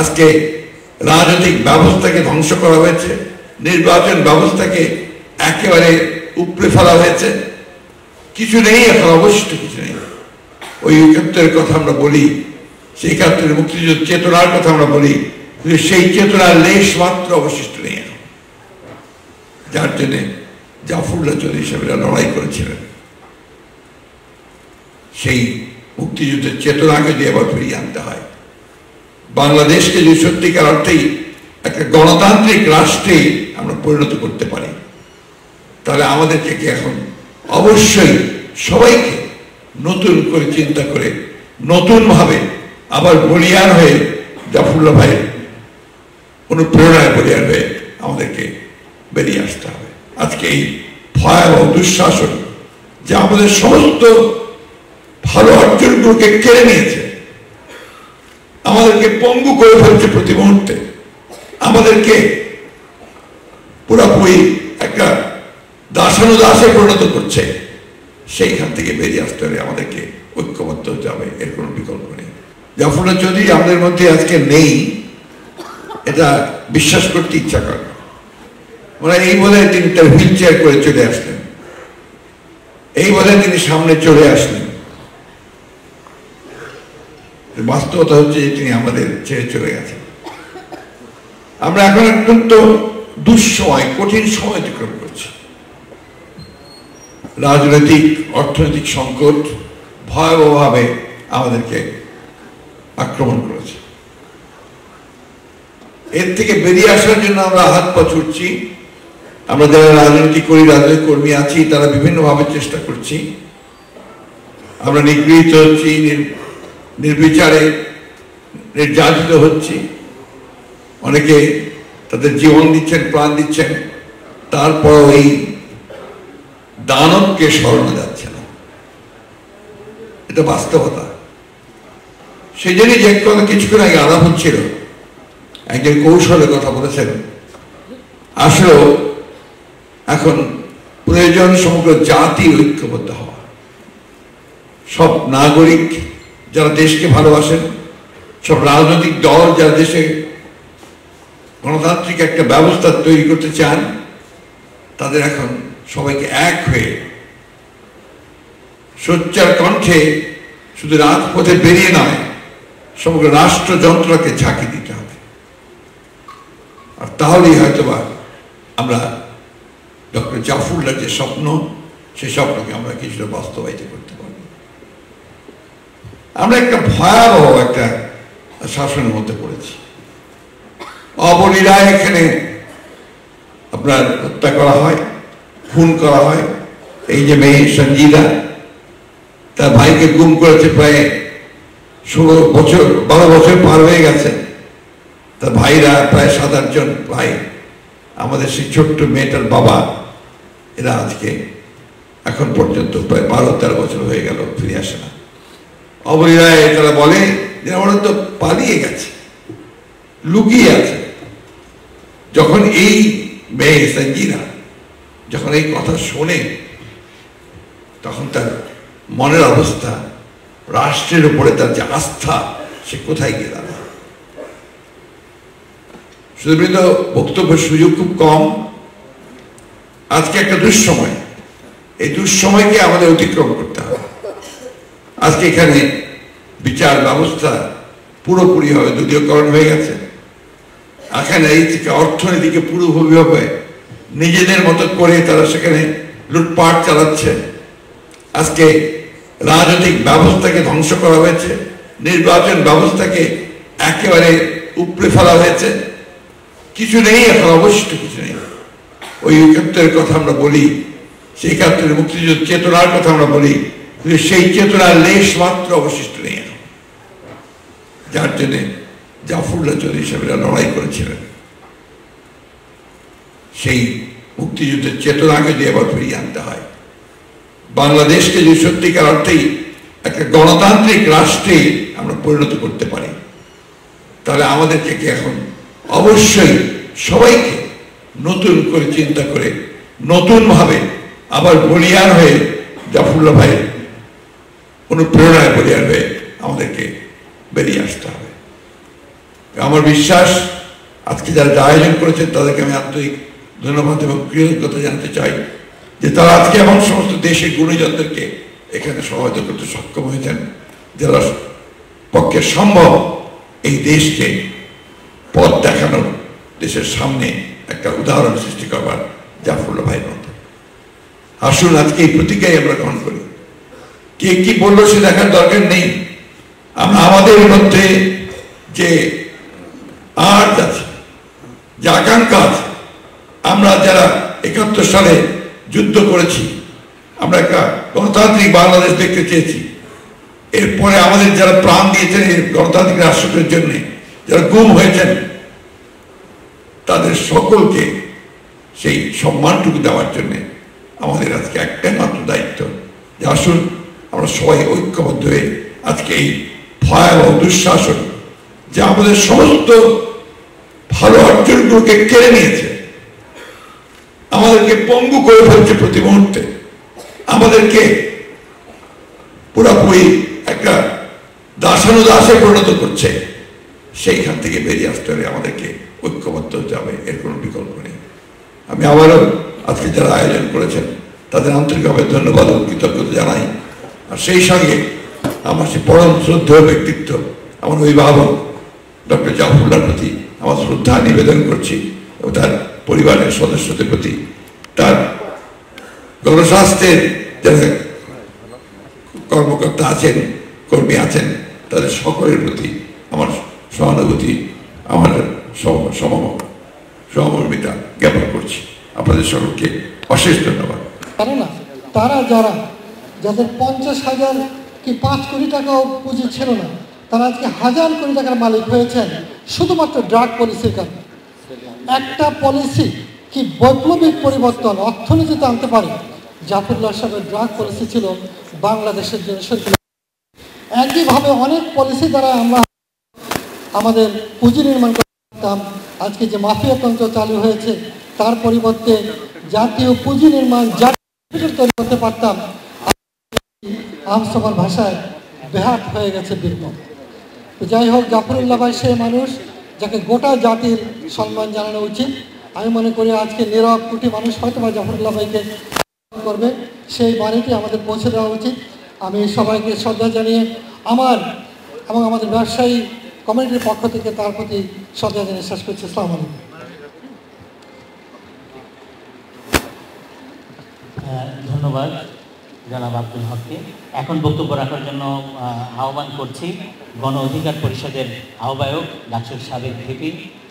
আজকে রাজনৈতিক ব্যবস্থাকে ধ্বংস করা হয়েছে, নির্বাচন ব্যবস্থাকে একেবারে উপড়ে ফেলা হয়েছে, কিছু নেই, এখন অবশিষ্ট কিছু নেই। ওই ৭১-এর কথা আমরা বলি, সেই ৭১-এর মুক্তিযুদ্ধ চেতনার কথা আমরা বলি, কিন্তু সেই চেতনার লেশ মাত্র অবশিষ্ট নেই এখন, যার জন্য জাফরুল্লাহ চৌধুরী সাহেবরা লড়াই করেছিলেন। সেই মুক্তিযুদ্ধের চেতনাকে দিয়ে আবার ফিরিয়ে আনতে হয়। বাংলাদেশকে যদি সত্যিকার অর্থেই একটা গণতান্ত্রিক রাষ্ট্রে আমরা পরিণত করতে পারি, তাহলে আমাদেরকে এখন অবশ্যই সবাইকে নতুন করে চিন্তা করে নতুনভাবে আবার বলিয়ান হয়ে জাফরুল্লাহ ভাইয়ের অনুপ্রেরণায় বলিয়ান হয়ে আমাদেরকে বেরিয়ে আসতে হবে। আজকে এই ভয়াবহ দুঃশাসন যে আমাদের সমস্ত ভালো অর্জনগুলোকে কেড়ে নিয়েছে, আমাদেরকে পঙ্গু করে ফেলছে প্রতি মুহূর্তে, আমাদেরকে পুরোপুরি একটা দাসানুদাসে পরিণত করছে, সেইখান থেকে বেরিয়ে আসতে হবে, আমাদেরকে ঐক্যবদ্ধ হতে হবে, এর কোনো বিকল্প নেই। জাফরুল্লাহ চৌধুরী আমাদের মধ্যে আজকে নেই, এটা বিশ্বাস করতে ইচ্ছা করে না। মানে এই বলে তিনি তার হুইল চেয়ার করে চলে আসলেন, এই বলে তিনি সামনে চলে আসলেন। বাস্তবতা হচ্ছে যে তিনি আমাদের ছেড়ে চলে গেছেন। আমরা এখন অত্যন্ত দুঃসময়, কঠিন সময় অতিক্রম করছি। রাজনৈতিক অর্থনৈতিক সংকট ভয়াবহভাবে আমাদেরকে আক্রমণ করেছে। এর থেকে বেরিয়ে আসার জন্য আমরা হাত পা ছুটছি। আমরা যারা রাজনীতি করি, রাজনৈতিক কর্মী আছি, তারা বিভিন্নভাবে চেষ্টা করছি। আমরা নিগৃহীত হচ্ছি, নির্বিচারে নির্যাতিত হচ্ছি, অনেকে তাদের জীবন দিচ্ছেন, প্রাণ দিচ্ছেন, তারপর এই দানবকে সরানো যাচ্ছে না, এটা বাস্তবতা। সেই জন্যই যে কথা কিছুক্ষণ আগে আলাপ হচ্ছিল, একজন কৌশলের কথা বলেছেন, আসলে এখন প্রয়োজন সমগ্র জাতি ঐক্যবদ্ধ হওয়া। সব নাগরিক যারা দেশকে ভালোবাসেন, সব রাজনৈতিক দল যারা দেশে গণতান্ত্রিক একটা ব্যবস্থা তৈরি করতে চান, তাদের এখন সবাইকে এক হয়ে সোচ্চার কণ্ঠে শুধু রাজপথে বেরিয়ে নয়, সমগ্র রাষ্ট্রযন্ত্রকে ঝাঁকি দিতে হবে। আর তাহলেই হয়তোবা আমরা ডক্টর জাফরুল্লাহর যে স্বপ্ন, সেই স্বপ্নকে আমরা কিছুটা বাস্তবায়িত করতে পারব। আমরা একটা ভয়াবহ একটা শাসনের মধ্যে পড়েছি। অবলীলায় এখানে আপনার হত্যা করা হয়, খুন করা হয়। এই যে মেয়ে সঞ্জিদা, তার ভাইকে গুম করেছে প্রায় ১৬ বছর, ১২ বছর পার হয়ে গেছে। তার ভাইরা প্রায় ৭-৮ জন ভাই, আমাদের সেই ছোট্ট মেয়েটার বাবা, এরা আজকে এখন পর্যন্ত প্রায় ১২-১৩ বছর হয়ে গেল, ফিরে আসে না। অবলীলায় তারা বলে যে ওরা তো পালিয়ে গেছে, লুকিয়ে আছে। যখন এই মেয়ে সঞ্জিদা যখন এই কথা শোনে, তখন তার মনের অবস্থা, রাষ্ট্রের উপরে তার যে আস্থা, সে কোথায় গিয়ে দাঁড়ায়। সুতরাং বক্তব্যের সুযোগ খুব কম। আজকে একটা দুঃসময়, এই দুঃসময়কে আমাদের অতিক্রম করতে হবে। আজকে এখানে বিচার ব্যবস্থা পুরোপুরিভাবে দলীয়করণ হয়ে গেছে। এখানে এই থেকে অর্থনীতিকে পুরোপুরিভাবে নিজেদের মতো করে তারা সেখানে লুটপাট চালাচ্ছে। আজকে রাজনৈতিক ব্যবস্থাকে ধ্বংস করা হয়েছে, নির্বাচন ব্যবস্থাকে একেবারে উপড়ে ফেলা হয়েছে, কিছু নেই, এখন অবশিষ্ট কিছু নেই। ওই ৭১-এর কথা আমরা বলি, সেই ৭১-এর মুক্তিযুদ্ধ চেতনার কথা আমরা বলি, কিন্তু সেই চেতনার লেশ মাত্র অবশিষ্ট নেই এখন, যার জন্য জাফরুল্লাহ চৌধুরী সাহেবরা লড়াই করেছিলেন। সেই মুক্তিযুদ্ধের চেতনাকে দিয়ে আবার ফিরিয়ে আনতে হয়। বাংলাদেশকে যদি সত্যিকার অর্থেই একটা গণতান্ত্রিক রাষ্ট্রে আমরা পরিণত করতে পারি, তাহলে আমাদেরকে এখন অবশ্যই সবাইকে নতুন করে চিন্তা করে নতুনভাবে আবার বলিয়ান হয়ে জাফরুল্লাহ ভাইয়ের অনুপ্রেরণায় বলিয়ান হয়ে আমাদেরকে বেরিয়ে আসতে হবে। আমার বিশ্বাস আজকে যারা আয়োজন করেছেন তাদেরকে আমি আন্তরিক ধন্যবাদ এবং কৃতজ্ঞতা জানাতে চাই যে তারা আজকে এমন সমস্ত দেশের গুণীজনদেরকে এখানে সহযোগিতা করতে সক্ষম হয়েছেন যারা পক্ষে সম্ভব এই দেশকে পথ দেখানোর, দেশের সামনে একটা উদাহরণ সৃষ্টি করবার জাফরুল্লাহ ভাইয়ের মতো। আসুন আজকে এই প্রতিজ্ঞাই আমরা গ্রহণ করি। কে কি বললো সে দেখার দরকার নেই। আমরা আমাদের মধ্যে যে আর্জ আছে, যে আকাঙ্ক্ষা আছে, আমরা যারা 71 সালে যুদ্ধ করেছি, আমরা একটা গণতান্ত্রিক বাংলাদেশ দেখতে চেয়েছি, এরপরে আমাদের যারা প্রাণ দিয়েছেন এই গণতান্ত্রিক রাষ্ট্রের জন্য, যারা গুম হয়েছেন, তাদের সকলকে সেই সম্মানটুকু দেওয়ার জন্য আমাদের আজকে একটাই মাত্র দায়িত্ব যে আসুন আমরা সবাই ঐক্যবদ্ধ হয়ে আজকে এই ভয়াবহ দুঃশাসন যা আমাদের সমস্ত ভালো অর্জনগুলোকে কেড়ে নিয়েছে, আমাদেরকে পঙ্গু করে ফেলছে প্রতি মুহূর্তে, আমাদেরকে পুরোপুরি একটা দাসানুদাসে পরিণত করছে, সেইখান থেকে বেরিয়ে আসতে হলে আমাদেরকে ঐক্যবদ্ধ হতে হবে, এর কোনো বিকল্প নেই। আমি আবারও আজকে যারা আয়োজন করেছেন তাদের আন্তরিকভাবে ধন্যবাদ ও কৃতজ্ঞতা জানাই। আর সেই সঙ্গে আমার সে পরম শ্রদ্ধেয় ব্যক্তিত্ব আমার অভিভাবক ডক্টর জাফরুল্লাহর প্রতি আমার শ্রদ্ধা নিবেদন করছি এবং তার পরিবারের সদস্যদের প্রতি, তার গণস্বাস্থ্যের যারা কর্মকর্তা আছেন, কর্মী আছেন, তাদের সকলের প্রতি আমার সহানুভূতি, আমার সহমর্মিতা জ্ঞাপন করছি। আপনাদের সকলকে অশেষ ধন্যবাদ। কেননা তারা যাদের 50,000 কি 5 কোটি টাকাও পুঁজি ছিল না, তারা আজকে 1000 কোটি টাকার মালিক হয়েছেন শুধুমাত্র ড্রাগ পলিসির কারণে। একটা পলিসি কি বৈপ্লবিক পরিবর্তন অর্থনীতিতে আনতে পারে। জাফরুল্লাহ সাহেবের ড্রাগ পলিসি ছিল বাংলাদেশের জন্য সত্যি। একইভাবে অনেক পলিসি দ্বারা আমরা আমাদের পুঁজি নির্মাণ করতে পারতাম। আজকে যে মাফিয়াতন্ত্র চালু হয়েছে তার পরিবর্তে জাতীয় পুঁজি নির্মাণ, জাতীয় তৈরি করতে পারতাম। আমসভার ভাষায় বেহাত হয়ে গেছে বীরত্ব। তো যাই হোক, জাফরুল্লাহ ভাই সে মানুষ যাকে গোটা জাতির সম্মান জানানো উচিত। আমি মনে করি আজকে নীরব কোটি মানুষ হয়তো বা জাফরুল্লাহ ভাইকে করবে, সেই বাণীটি আমাদের পৌঁছে দেওয়া উচিত। আমি সবাইকে শ্রদ্ধা জানিয়ে আমার এবং আমাদের ব্যবসায়ী কমিটির পক্ষ থেকে তার প্রতি শ্রদ্ধা জানিয়ে শেষ করছি। আসসালামু আলাইকুম। ধন্যবাদ জনাব আব্দুল হককে। এখন বক্তব্য রাখার জন্য আহ্বান করছি গণ অধিকার পরিষদের আহ্বায়ক ডাকসুর সাবেক ভিপি